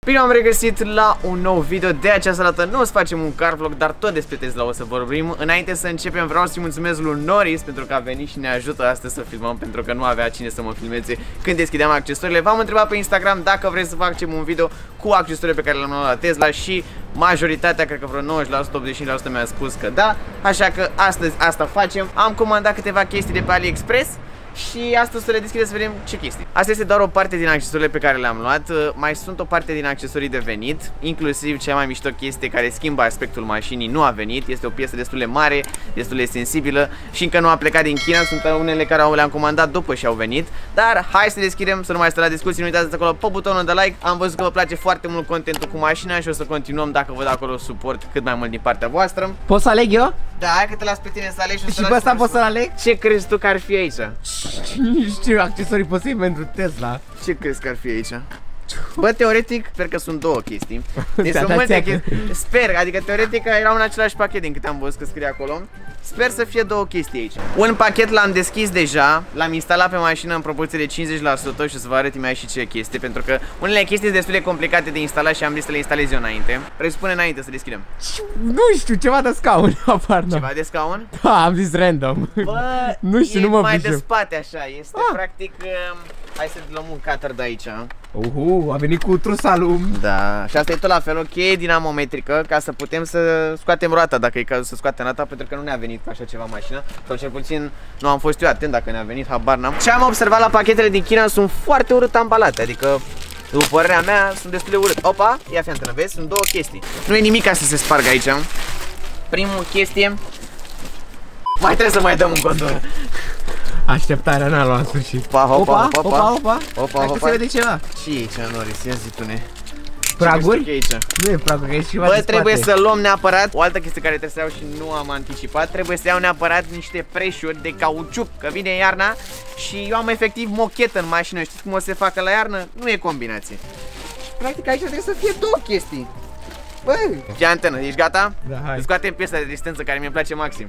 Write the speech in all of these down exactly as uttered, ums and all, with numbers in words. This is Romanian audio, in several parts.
Bine, am regăsit la un nou video. De această dată nu o să facem un car vlog, dar tot despre Tesla o să vorbim. Înainte să începem, vreau să-i mulțumesc lui Norris pentru că a venit și ne ajută astăzi să filmăm, pentru că nu avea cine să mă filmeze când deschideam accesoriile. V-am întrebat pe Instagram dacă vreți să facem un video cu accesoriile pe care le-am luat la Tesla și majoritatea, cred că vreo nouăzeci la sută, optzeci și cinci la sută mi-a spus că da. Așa că astăzi asta facem. Am comandat câteva chestii de pe AliExpress și astăzi să le deschidem să vedem ce chestii. Asta este doar o parte din accesoriile pe care le-am luat. Mai sunt o parte din accesorii de venit, inclusiv cea mai mișto chestie care schimbă aspectul mașinii nu a venit. Este o piesă destul de mare, destul de sensibilă și încă nu a plecat din China. Sunt unele care le-am comandat după și au venit. Dar hai să deschidem, să nu mai stă la discuții. Nu uitați acolo pe butonul de like. Am văzut că vă place foarte mult contentul cu mașina și o să continuăm dacă văd acolo suport cât mai mult din partea voastră. Pot să aleg eu? Da, hai că te las pe tine să alegi. Și pe ăsta pot să-l aleg? Ce crezi tu că ar fi aici? Nu știu, accesorii posibili pentru Tesla. Ce crezi că ar fi aici? Bă, teoretic, sper că sunt două chestii. Deci sunt multe chestii. Sper, adică teoretic erau în același pachet din câte am văzut că scrie acolo. Sper să fie două chestii aici. Un pachet l-am deschis deja, l-am instalat pe mașină în proporție de cincizeci la sută și o să vă arăt imediat și ce chestie, pentru că unele chestii sunt destul de complicate de instalat și am zis să le instalez eu înainte. Presupune înainte să deschidem. Nu știu, ceva de scaun, apar. Ceva de scaun? Da, am zis random. Bă, nu știu, e nu mă mai pricep. de spate așa, este Ah. practic. Hai să luăm un cutter de aici. Uhu, a venit cu trusalul. Da, și asta e tot la fel, o cheie dinamometrică ca să putem să scoatem roata, dacă e cazul să scoatem roata, pentru că nu ne-a venit cu așa ceva mașină. Sau cel puțin nu am fost eu atent dacă ne-a venit, habar n-am. Ce am observat la pachetele din China, sunt foarte urât ambalate, adică după părerea mea sunt destul de urât. Opa, ia fi antenă, vezi? Sunt două chestii. Nu e nimic ca să se spargă aici. Primul chestie. Mai trebuie să mai dăm un contur. Așteptarea n-a luat în sfârșit. Opa, opa, opa, opa, opa. Opa, Hai că opa. se vede ceva. Ce e aici, Norris? Ia zi tu ne. Praguri? Ce aici? Nu e praguri, că e ceva. Bă, trebuie să luăm neapărat, o altă chestie care trebuie să iau și nu am anticipat, trebuie să iau neapărat niște preșuri de cauciuc, că vine iarna și eu am efectiv mochetă în mașină, știți cum o să se facă la iarnă? Nu e combinație. Și practic aici trebuie să fie două chestii. Bă, ce antenă, ești gata? Da, hai. Scoatem piesa de distanță care mi-e place maxim.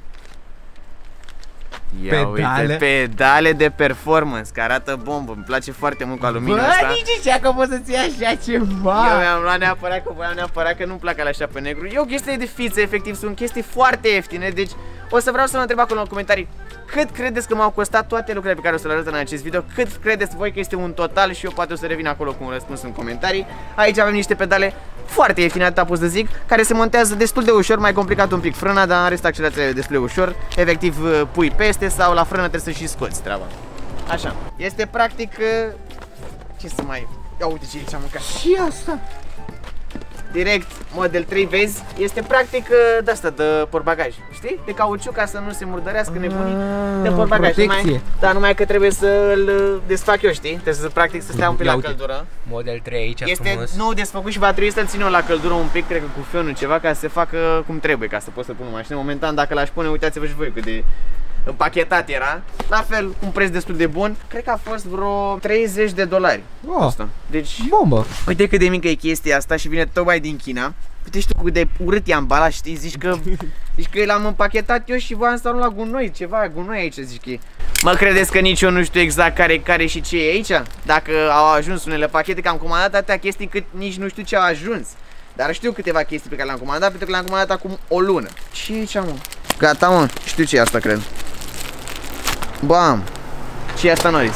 Ia Pedale. uite, pedale de performance, că arată bombă, îmi place foarte mult cu aluminiu Bă, asta. nici zicea că poți să-ți iei așa ceva. Eu mi-am luat neapărat că voiam neapărat că nu-mi plac alea așa pe negru. E o chestie de fiță, efectiv, sunt chestii foarte ieftine. Deci o să vreau să vă întreb acolo în comentarii cât credeți că m-au costat toate lucrurile pe care o să le arăt în acest video. Cât credeți voi că este un total și eu poate o să revin acolo cu un răspuns în comentarii. Aici avem niște pedale foarte ieftine, atâta pot să zic, care se montează destul de ușor, mai complicat un pic frâna, dar în rest accelerația e destul de ușor. Efectiv pui peste sau la frână trebuie să și scoți treaba. Așa, este practic, ce să mai... Ia uite ce am mâncat. Și asta? Direct Model trei, vezi, este practic de asta, de portbagaj, știi? De cauciuc ca să nu se murdărească nebunii, de portbagaj. Numai, da, numai că trebuie să-l desfac eu, știi? Trebuie să practic să stea un pic la căldură. Model trei aici este frumos. nou desfăcut și va trebui să-l țin eu la căldură un pic, cred că cu fionul ceva, ca să se facă cum trebuie, ca să pot să pun în mașină. Momentan, dacă l-aș pune, uitați-vă și voi cât de împachetat era. La fel, un preț destul de bun. Cred că a fost vreo treizeci de dolari. Oh, asta. Deci, bombă. uite cât de mică e chestia asta și vine tocmai din China. Uite, știu cât de urât e ambalat, știi? Zici că, zici că l-am împachetat eu și voiam să arunc la gunoi, ceva, gunoi aici, zici că e. Mă credeți că nici eu nu știu exact care care și ce e aici? Dacă au ajuns unele pachete, că am comandat atâtea chestii cât nici nu știu ce au ajuns. Dar știu câteva chestii pe care le-am comandat, pentru că le-am comandat acum o lună. Ce e aici, mă? Gata, mă, știu ce e asta, cred. Bam! Ce e asta, Norris?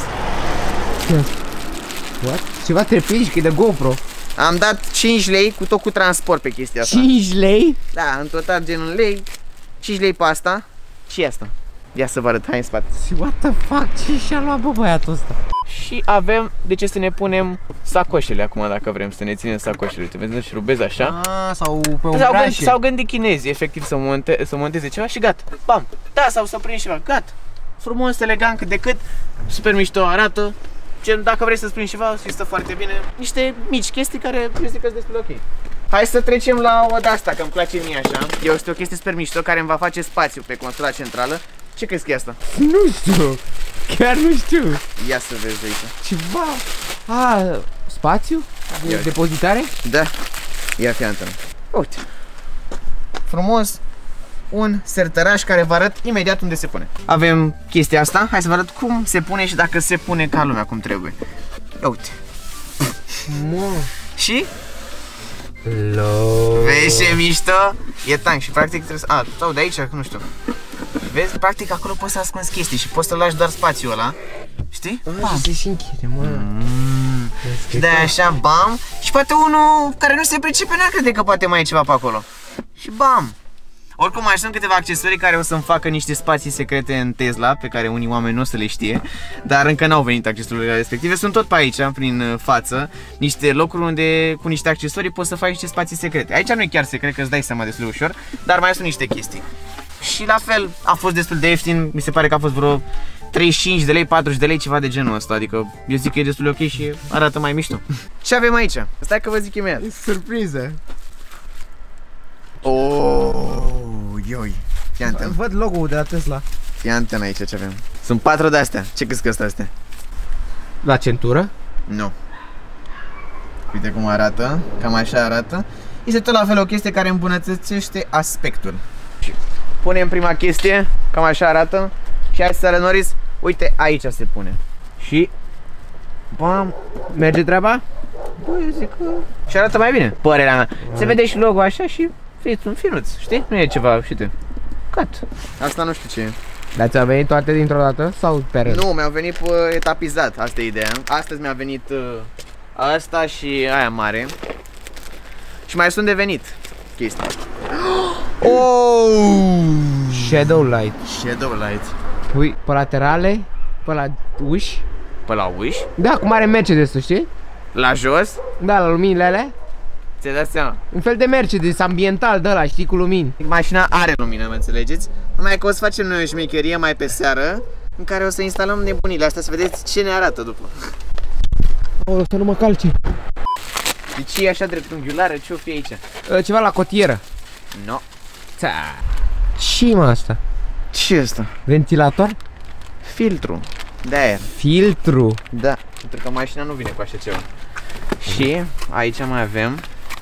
What? Ceva trepici, că e de GoPro. Am dat cinci lei cu tot cu transport pe chestia asta. cinci lei? Da, în total genul lei. cinci lei pe asta. Și asta. Ia să vă arăt, hai în spate. What the fuck? Ce și-a luat bă băiatul ăsta? Și avem de ce să ne punem sacoșele acum, dacă vrem să ne ținem sacoșele. Te vezi și rubezi așa. Ah, sau pe un S-au gândit, s-au gândit chinezii, efectiv, să, monte, să monteze ceva și gata. Bam! Da, sau să prind ceva, gata. Frumos, elegant, cât de cât. Super mișto arată. Gen, dacă vrei să-ți prinzi ceva, și stă foarte bine. Niște mici chestii care eu zic că sunt destul ok. Hai să trecem la o de-asta, că îmi place mie așa. Este o chestie super mișto care îmi va face spațiu pe consola centrală. Ce crezi că e asta? Nu știu. Chiar nu știu. Ia să vezi aici. Ceva. A, spațiu? De depozitare? Da. Ia fi antenă. Uite. Frumos. Un sertăraș care vă arăt imediat unde se pune. Avem chestia asta. Hai să vă arăt cum se pune și dacă se pune ca lumea cum trebuie. Ia uite. Mă. Și Lo. Vezi ce mișto? E tank și practic trebuie să... A, sau de aici, nu știu. Vezi, practic acolo poți să ascunzi chestii și poți să lași doar spațiul ăla. Știi? A, și se și închide, mă. Mm. Și de așa, bam. Și poate unul care nu se pricepe n-ar crede că poate mai e ceva pe acolo. Și bam. Oricum mai sunt câteva accesorii care o să-mi facă niște spații secrete în Tesla, pe care unii oameni nu o să le știe, dar încă n-au venit accesoriile respective. Sunt tot pe aici, prin față, niște locuri unde cu niște accesorii poți să faci niște spații secrete. Aici nu e chiar secret, că îți dai seama destul de ușor, dar mai sunt niște chestii. Și la fel, a fost destul de ieftin, mi se pare că a fost vreo treizeci și cinci de lei, patruzeci de lei, ceva de genul ăsta, adică eu zic că e destul de ok și arată mai mișto. Ce avem aici? Stai că vă zic imediat. E surpriză. Oh, ioi. Fii anten. Văd logo-ul de la Tesla. Fii anten aici ce avem. Sunt patru de astea. Ce crezi că sunt astea? La centură? Nu. Uite cum arată. Cam așa arată. Este tot la fel o chestie care îmbunătățește aspectul. Punem prima chestie. Cam așa arată. Și hai să rănoris. Uite, aici se pune. Și bam. Merge treaba? Bă, eu zic că... Și arată mai bine, părerea mea. Se vede și logo așa și fiți un finuț, știi? Nu e ceva, știi? Cat. Asta nu știu ce e. Dar ți-au venit toate dintr-o dată sau pe rând? Nu, mi-au venit uh, etapizat, asta e ideea. Astăzi mi-a venit uh, asta și aia mare. Și mai sunt de venit chestii. Oh! Shadow light. Shadow light. Ui, pe laterale, pe la uși. Pe la uși? Da, cum are Mercedes-ul, știi? La jos? Da, la luminile alea. Ți-ai dat seama? Un fel de Mercedes ambiental de ăla, știi, cu lumini. Mașina are lumină, mă înțelegeți? Numai că o să facem noi o șmecherie mai pe seară, în care o să instalăm nebunile astea, să vedeți ce ne arată după. O, să nu mă calce. De ce e așa dreptunghiulară? Ce-o fi aici? Ceva la cotieră. No. Ce mă asta? Ce e asta? Ventilator? Filtru de aer. Filtru. Da, pentru că mașina nu vine cu așa ceva. Și aici mai avem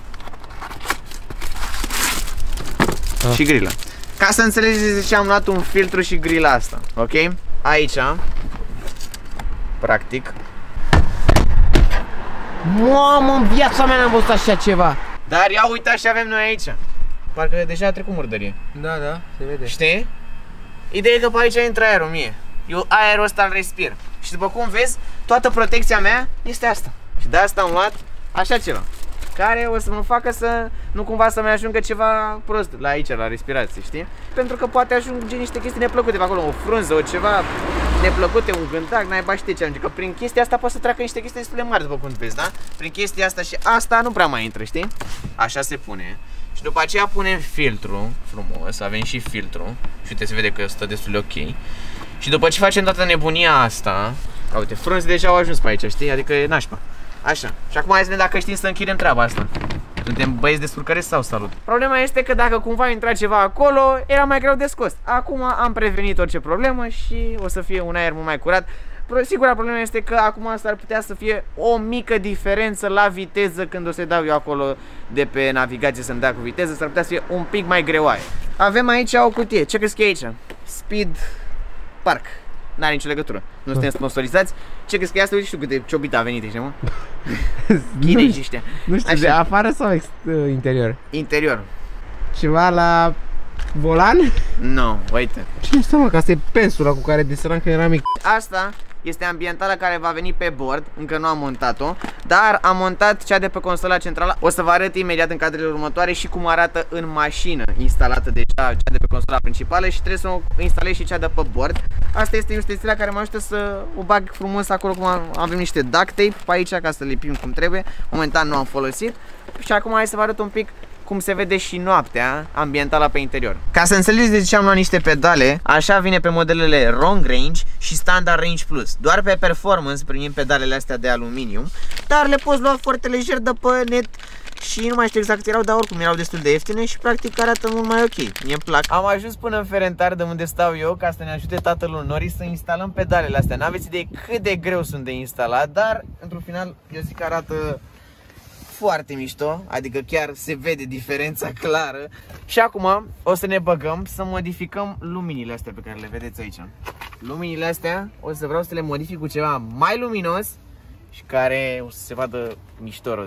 ah. și grila. Ca să înțelegeți de ce am luat un filtru și grila asta, ok? Aici, practic. Mamă, în viața mea n-am văzut așa ceva. Dar ia uitați ce avem noi aici. Parcă deja a trecut murdărie. Da, da, se vede. Știi? Ideea e că pe aici intră aerul mie. Eu aerul ăsta îl respir. Și după cum vezi, toată protecția mea este asta. Și de asta am luat așa ceva, care o să mă facă să nu cumva să mai ajungă ceva prost la aici, la respirație, știi? Pentru că poate ajunge niște chestii neplăcute pe acolo, o frunză, o ceva neplăcute, un gântac, n-ai știe ce ajunge. Că prin chestia asta poate să treacă niște chestii destul de mari, după cum vezi, da? Prin chestia asta și asta nu prea mai intră, știi? Așa se pune. Și după aceea punem filtru frumos, avem și filtru. Și uite, se vede că stă destul de ok. Și după ce facem toată nebunia asta, a, uite, frunze deja au ajuns pe aici, știi? Adică e nașpa. Așa. Și acum hai să vedem dacă știm să închidem treaba asta. Suntem băieți descurcăreți sau salut? Problema este că dacă cumva intra ceva acolo, era mai greu de scos. Acum am prevenit orice problemă și o să fie un aer mult mai curat. Sigura problema este că acum s-ar putea să fie o mică diferență la viteză când o să dau eu acolo de pe navigație să-mi dea cu viteză, s-ar putea să fie un pic mai greoaie. Avem aici o cutie. Ce crezi că e aici? Speed Park. N-are nicio legătură. Nu suntem sponsorizați. Ce crezi că e asta? Uite, știu câte ciobita a venit aici, mă? Chinezi ăștia. Nu știu, așa. De afară sau ex interior? Interior. Ceva la volan? Nu, no, uite. Ce este, mă, că asta e pensula cu care desenam când eram mic. Asta este ambientala care va veni pe bord, încă nu am montat-o, dar am montat cea de pe consola centrală. O să vă arăt imediat în cadrele următoare și cum arată în mașină instalată deja cea de pe consola principală și trebuie să o instalez și cea de pe bord. Asta este ustensila care mă ajută să o bag frumos acolo, cum avem niște duct tape pe aici ca să lipim cum trebuie. Momentan nu am folosit. Și acum hai să vă arăt un pic cum se vede și noaptea ambientala pe interior. Ca să înțelegeți de ce am luat niște pedale, așa vine pe modelele Long Range și Standard Range Plus. Doar pe performance primim pedalele astea de aluminiu, dar le poți lua foarte lejer de pe net și nu mai știu exact cât erau, dar oricum erau destul de ieftine și practic arată mult mai ok. Mie îmi plac. Am ajuns până în Ferentar, de unde stau eu, ca să ne ajute tatăl lui Nori să instalăm pedalele astea. N-aveți idee cât de greu sunt de instalat, dar într-un final eu zic că arată foarte mișto, adică chiar se vede diferența clară. Și acum o să ne băgăm să modificăm luminile astea pe care le vedeți aici. Luminile astea o să vreau să le modific cu ceva mai luminos și care o să se vadă mișto rău de tot.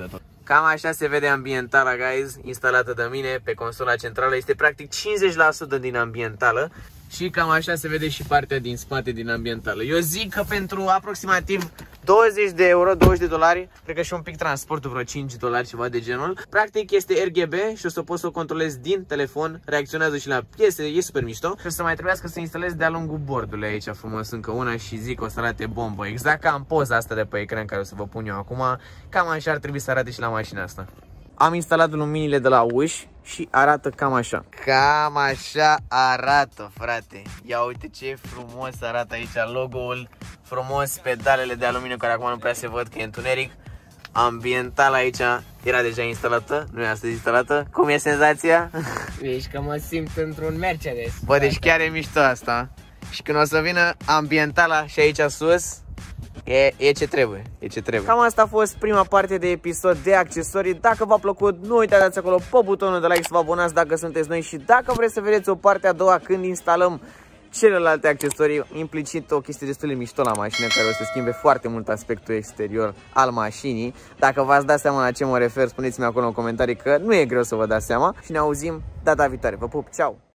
Cam așa se vede ambientala, guys, instalată de mine pe consola centrală. Este practic cincizeci la sută din ambientală. Și cam așa se vede și partea din spate din ambientală. Eu zic că pentru aproximativ douăzeci de euro, douăzeci de dolari, cred că și un pic transportul, vreo cinci dolari, ceva de genul. Practic este R G B și o să poți să o controlezi din telefon, reacționează și la piese, e super mișto. Și o să mai trebuiască să instalezi de-a lungul bordului aici frumos încă una și zic că o să arate bombă. Exact ca în poza asta de pe ecran care o să vă pun eu acum, cam așa ar trebui să arate și la mașina asta. Am instalat luminile de la uși și arată cam așa. Cam așa arată, frate. Ia uite ce frumos arată aici logo-ul, frumos pedalele de aluminiu care acum nu prea se văd că e întuneric. Ambiental aici era deja instalată, nu e astăzi instalată. Cum e senzația? Ești că mă simt într-un Mercedes. Bă, deci chiar e mișto asta. Și când o să vină ambientala și aici sus, E, e ce trebuie, e ce trebuie. Cam asta a fost prima parte de episod de accesorii. Dacă v-a plăcut, nu uitați dați acolo pe butonul de like să vă abonați dacă sunteți noi. Și dacă vreți să vedeți o parte a doua când instalăm celelalte accesorii, implicit o chestie destul de mișto la mașină care o să schimbe foarte mult aspectul exterior al mașinii. Dacă v-ați dat seama la ce mă refer, spuneți-mi acolo în comentarii că nu e greu să vă dați seama. Și ne auzim data viitoare. Vă pup, ceau!